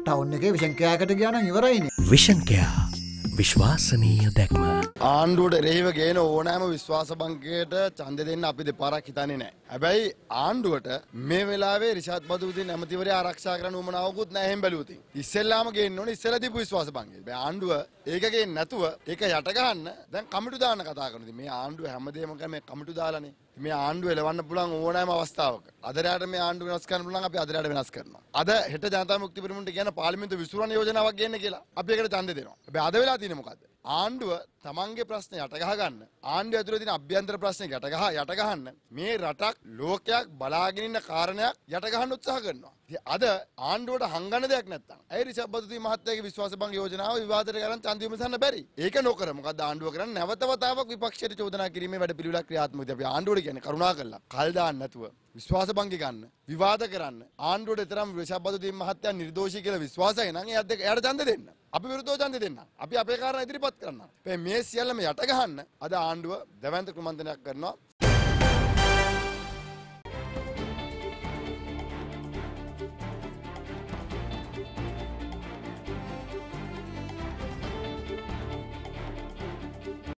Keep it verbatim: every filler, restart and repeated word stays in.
Town එකේ vision කෑකට ගියා නම් ඉවරයිනේ. විෂන් කෑ විශ්වාසනීය දැක්ම. ආණ්ඩුවට එරෙහිව ගේන ඕනෑම විශ්වාස බංකයට ඡන්දෙ දෙන්න අපි දෙපාරක් හිතන්නේ නැහැ. හැබැයි ආණ්ඩුවට මේ වෙලාවේ රිෂාඩ් බදුද්දීන් ඇමතිවරයා ආරක්ෂා කරන්න උවමනාවකුත් නැහැ එහෙම බැලුවොත්. ඉස්සෙල්ලාම ගේන්න ඕනේ ඉස්සෙල්ලා දීපු විශ්වාස බංකේ. හැබැයි ආණ්ඩුව ඒක ගේන්නේ නැතුව ඒක යට ගහන්න දැන් කමිටු දාන්න කතා කරනවා. මේ ආණ්ඩුව හැමදේම මේ කමිටු දාලානේ. මේ ආණ්ඩුව එලවන්න පුළුවන් ඕනෑම අවස්ථාවක. අදරයට මේ ආණ්ඩුව වෙනස් කරන්න පුළුවන් අපි අදරයට වෙනස් කරනවා. අද හෙට ජනතා මුක්ති පෙරමුණට කියන පාර්ලිමේන්තු විසුරුවන යෝජනාවක් ගේන්න කියලා අපි ඒකට ඡන්දෙ දෙනවා. හැබැයි අද වෙලා තියෙන්නේ මොකද්ද? ආණ්ඩුව තමන්ගේ ප්‍රශ්න යට ගහ ගන්න ආණ්ඩුව ඇතුලේ තියෙන අභ්‍යන්තර ප්‍රශ්න යට ගහ යට ගහන්න මේ රටක් ලෝකයක් බලාගෙන ඉන්න කාරණයක් යට ගහන්න උත්සාහ කරනවා. ඉතින් අද ආණ්ඩුවට හංගන්න දෙයක් නැත්තම් ඇයි රිෂබ් බදුති මහත්තයාගේ විශ්වාස භංග යෝජනාව විවාදයට කරන් ඡන්දය විමසන්න බැරි? ඒක නොකර මොකද ආණ්ඩුව කරන්නේ නැවත වතාවක් විපක්ෂයට චෝදනා කිරීමේ වැඩ පිළිවෙලක් ක්‍රියාත්මකද? අපි ආණ්ඩුවට කියන්නේ කරුණා කළා කල් දාන්න නැතුව විශ්වාස භංග ගන්න විවාද කරන්න ආණ්ඩුවට තරම් රිෂබ් බදුති මහත්තයා නිර්දෝෂී කියලා විශ්වාසයි නම් එයාට එයාට ඡන්ද දෙන්න. අපි විරුද්ධව ඡන්ද දෙන්න. අපි අපේ කාරණා ඉදිරිපත් කරනවා. මේ සියල්ලම යට ගහන්න අද ආණ්ඩුව දැවැන්ත ක්‍රමන්තනයක් කරනවා.